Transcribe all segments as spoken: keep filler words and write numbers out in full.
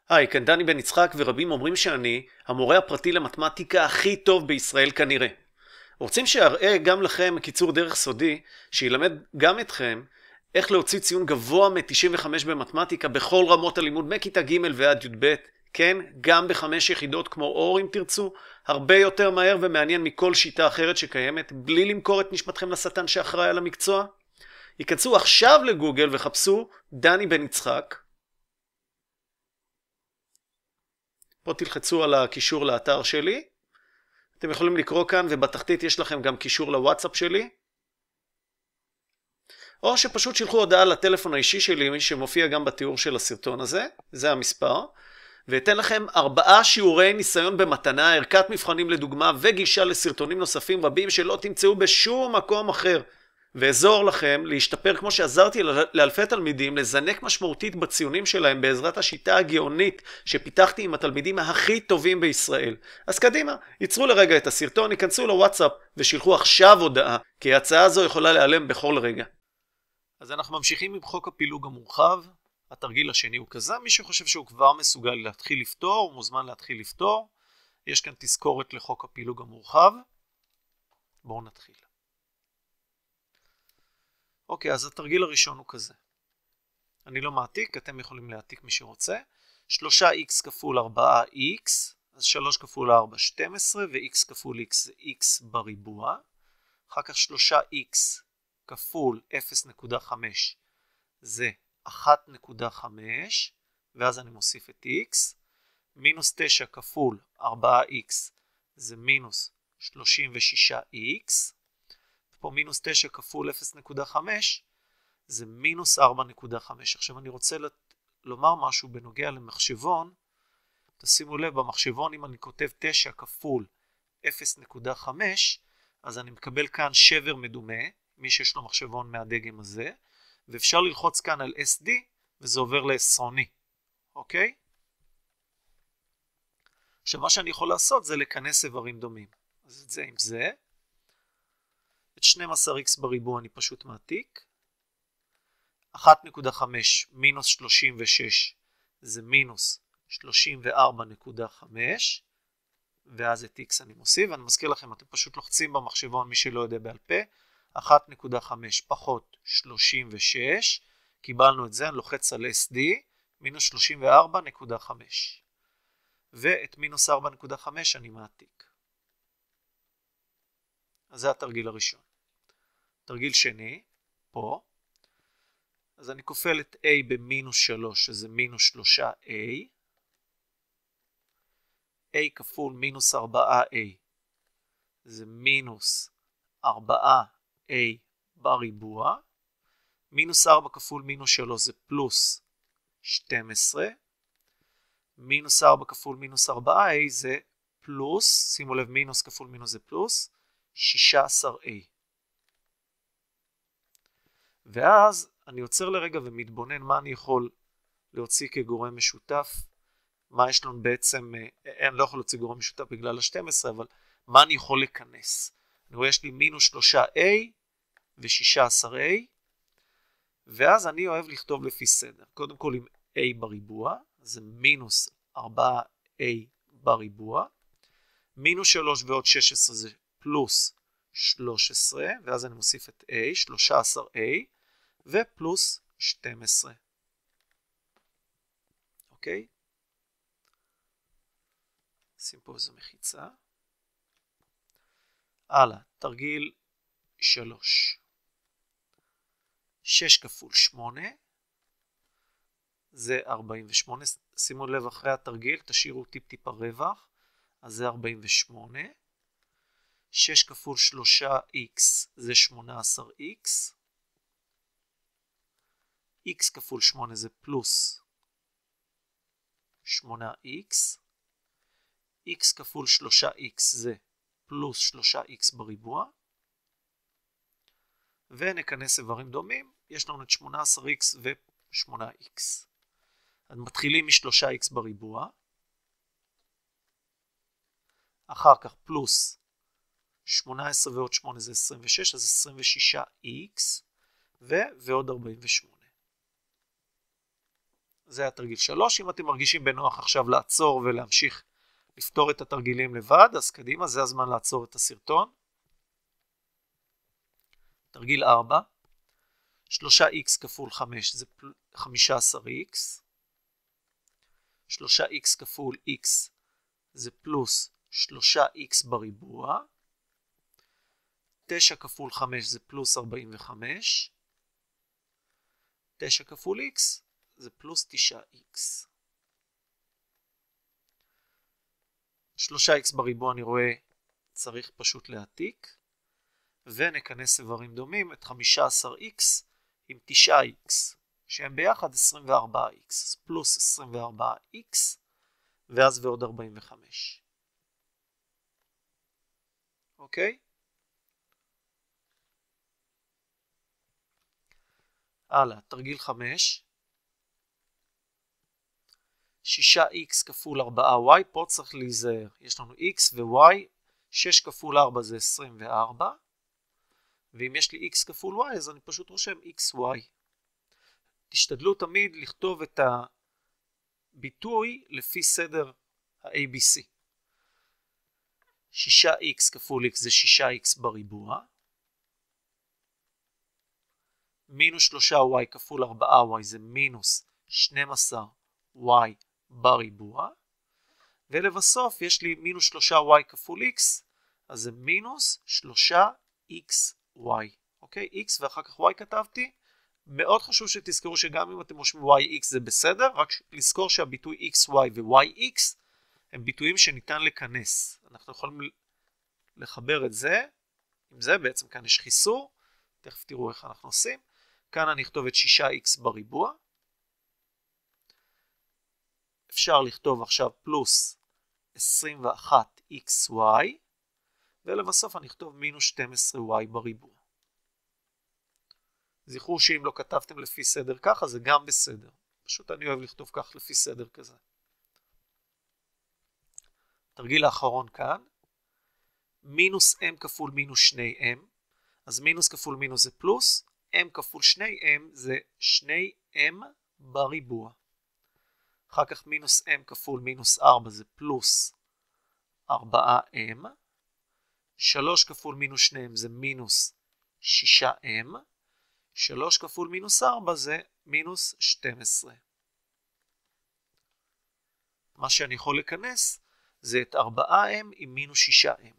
היי, כאן דני בן יצחק, ורבים אומרים שאני המורה הפרטי למתמטיקה הכי טוב בישראל כנראה. רוצים שאראה גם לכם קיצור דרך סודי, שילמד גם אתכם איך להוציא ציון גבוה מ-תשעים וחמש במתמטיקה בכל רמות הלימוד מכיתה ג' ועד י"ב, כן, גם בחמש יחידות כמו אור אם תרצו, הרבה יותר מהר ומעניין מכל שיטה אחרת שקיימת, בלי למכור את נשמתכם לשטן שאחראי על המקצוע? ייכנסו עכשיו לגוגל וחפשו דני בן יצחק. פה תלחצו על הקישור לאתר שלי. אתם יכולים לקרוא כאן, ובתחתית יש לכם גם קישור לוואטסאפ שלי. או שפשוט שילחו הודעה לטלפון האישי שלי, שמופיע גם בתיאור של הסרטון הזה. זה המספר. ואתן לכם ארבעה שיעורי ניסיון במתנה, ערכת מבחנים לדוגמה, וגישה לסרטונים נוספים רבים שלא תמצאו בשום מקום אחר. ואזור לכם להשתפר כמו שעזרתי לאלפי תלמידים, לזנק משמעותית בציונים שלהם בעזרת השיטה הגאונית שפיתחתי עם התלמידים הכי טובים בישראל. אז קדימה, ייצרו לרגע את הסרטון, ייכנסו לוואטסאפ ושילחו עכשיו הודעה, כי ההצעה הזו יכולה להיעלם בכל רגע. אז אנחנו ממשיכים עם חוק הפילוג המורחב. התרגיל השני הוא כזה, מי שחושב שהוא כבר מסוגל להתחיל לפתור, הוא מוזמן להתחיל לפתור. יש כאן תזכורת לחוק הפילוג המורחב. בואו נתחיל. אוקיי, אז התרגיל הראשון הוא כזה. אני לא מעתיק, אתם יכולים להעתיק מי שרוצה. שלושה איקס כפול ארבעה איקס, אז שלוש כפול ארבע, שתים עשרה, ו-x כפול x זה x בריבוע. אחר כך שלושה איקס כפול אפס נקודה חמש זה אחת נקודה חמש, ואז אני מוסיף את x. מינוס תשע כפול ארבעה איקס זה מינוס שלושים ושש איקס. פה מינוס תשע כפול אפס נקודה חמש זה מינוס ארבע נקודה חמש. עכשיו אני רוצה לומר משהו בנוגע למחשבון. תשימו לב, במחשבון אם אני כותב תשע כפול אפס נקודה חמש, אז אני מקבל כאן שבר מדומה, מי שיש לו מחשבון מהדגם הזה, ואפשר ללחוץ כאן על אס די וזה עובר לעשרוני. אוקיי? עכשיו מה שאני יכול לעשות זה לכנס איברים דומים. אז את זה עם זה. את שנים עשר איקס בריבוע אני פשוט מעתיק. אחת נקודה חמש מינוס שלושים ושש זה מינוס שלושים וארבע נקודה חמש. ואז את x אני מוסיף. ואני מזכיר לכם, אתם פשוט לוחצים במחשבון מי שלא יודע בעל פה. אחת נקודה חמש פחות שלושים ושש. קיבלנו את זה, אני לוחץ על אס די. מינוס שלושים וארבע נקודה חמש. ואת מינוס ארבע נקודה חמש אני מעתיק. אז זה התרגיל הראשון. תרגיל שני, פה. אז אני כופל את a במינוס שלוש, שזה מינוס שלושה a. a כפול מינוס ארבעה a, זה מינוס ארבעה a בריבוע. מינוס ארבע כפול מינוס שלוש זה פלוס שתים עשרה. מינוס ארבע כפול מינוס ארבעה a זה פלוס, שימו לב, מינוס כפול מינוס זה פלוס, שישה עשר a. ואז אני עוצר לרגע ומתבונן מה אני יכול להוציא כגורם משותף. מה יש לנו בעצם, אני לא יכול להוציא גורם משותף בגלל ה-שתים עשרה, אבל מה אני יכול לכנס? אני רואה יש לי מינוס שלושה a ו-שישה עשר a, ואז אני אוהב לכתוב לפי סדר. קודם כל עם a בריבוע, זה מינוס ארבעה a בריבוע, מינוס שלוש ועוד שש עשרה זה פלוס שלוש עשרה, ואז אני מוסיף את a, שלושה עשר a, ופלוס שתים עשרה. אוקיי? שים פה איזו מחיצה. הלאה, תרגיל שלוש. שש כפול שמונה, זה ארבעים ושמונה. שימו לב, אחרי התרגיל, תשאירו טיפ טיפה רווח, אז זה ארבעים ושמונה. שש כפול שלושה איקס זה שמונה עשרה איקס. x כפול שמונה זה פלוס שמונה איקס. x כפול שלושה איקס זה פלוס שלושה איקס בריבוע. ונכנס איברים דומים. יש לנו את שמונה עשרה איקס ו-שמונה איקס. אז מתחילים מ-שלושה איקס בריבוע. אחר כך פלוס שמונה עשרה ועוד שמונה זה עשרים ושש, אז עשרים ושש איקס, ו- ועוד ארבעים ושמונה. זה היה תרגיל שלוש. אם אתם מרגישים בנוח עכשיו לעצור ולהמשיך לפתור את התרגילים לבד, אז קדימה, זה הזמן לעצור את הסרטון. תרגיל ארבע. שלושה איקס כפול חמש זה חמישה עשר איקס. שלושה איקס כפול x זה פלוס שלושה איקס בריבוע. תשע כפול חמש זה פלוס ארבעים וחמש. תשע כפול x זה פלוס תשע איקס. שלושה איקס בריבוע אני רואה צריך פשוט להעתיק. ונכנס איברים דומים את חמישה עשר איקס עם תשע איקס. שהם ביחד עשרים וארבע איקס. אז פלוס עשרים וארבע איקס. ואז ועוד ארבעים וחמש. אוקיי? הלאה, תרגיל חמש. שישה איקס כפול ארבע וואי, פה צריך להיזהר. יש לנו x ו-y, שש כפול ארבע זה עשרים וארבע. ואם יש לי x כפול y, אז אני פשוט רושם xy. תשתדלו תמיד לכתוב את הביטוי לפי סדר ה-A B C. שישה איקס כפול x זה שישה איקס בריבוע. מינוס שלושה וואי כפול ארבע וואי זה מינוס שנים עשר וואי בריבוע. ולבסוף יש לי מינוס שלושה וואי כפול x, אז זה מינוס שלושה איקס וואי. אוקיי? x ואחר כך y כתבתי. מאוד חשוב שתזכרו שגם אם אתם רושמים y x זה בסדר, רק לזכור שהביטוי xy ו-y x הם ביטויים שניתן לכנס. אנחנו יכולים לחבר את זה עם זה, בעצם כאן יש חיסור. תכף תראו איך אנחנו עושים. כאן אני אכתוב את שישה איקס בריבוע. אפשר לכתוב עכשיו פלוס עשרים ואחת איקס וואי, ולבסוף אני אכתוב מינוס שתים עשרה וואי בריבוע. זכרו שאם לא כתבתם לפי סדר ככה, זה גם בסדר. פשוט אני אוהב לכתוב כך לפי סדר כזה. תרגיל האחרון כאן. מינוס m כפול מינוס שני m. אז מינוס כפול מינוס זה פלוס. m כפול שני m זה שני m בריבוע. אחר כך מינוס m כפול מינוס ארבע זה פלוס ארבע m. שלוש כפול מינוס שני m זה מינוס שש m. שלוש כפול מינוס ארבע זה מינוס שתים עשרה. מה שאני יכול לכנס זה את ארבע m עם מינוס שש m.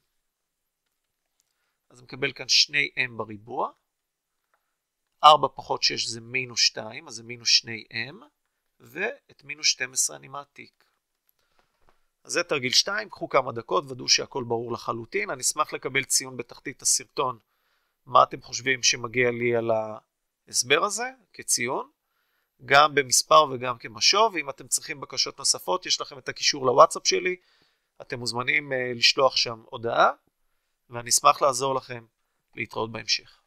אז אני מקבל כאן שני m בריבוע. ארבע פחות שש זה מינוס שתיים, אז זה מינוס שני m. ואת מינוס שתים עשרה אני מעתיק. אז זה תרגיל שתיים, קחו כמה דקות, ודאו שהכל ברור לחלוטין. אני אשמח לקבל ציון בתחתית הסרטון. מה אתם חושבים שמגיע לי על ההסבר הזה כציון, גם במספר וגם כמשוב. ואם אתם צריכים בקשות נוספות, יש לכם את הקישור לוואטסאפ שלי, אתם מוזמנים לשלוח שם הודעה, ואני אשמח לעזור לכם להתראות בהמשך.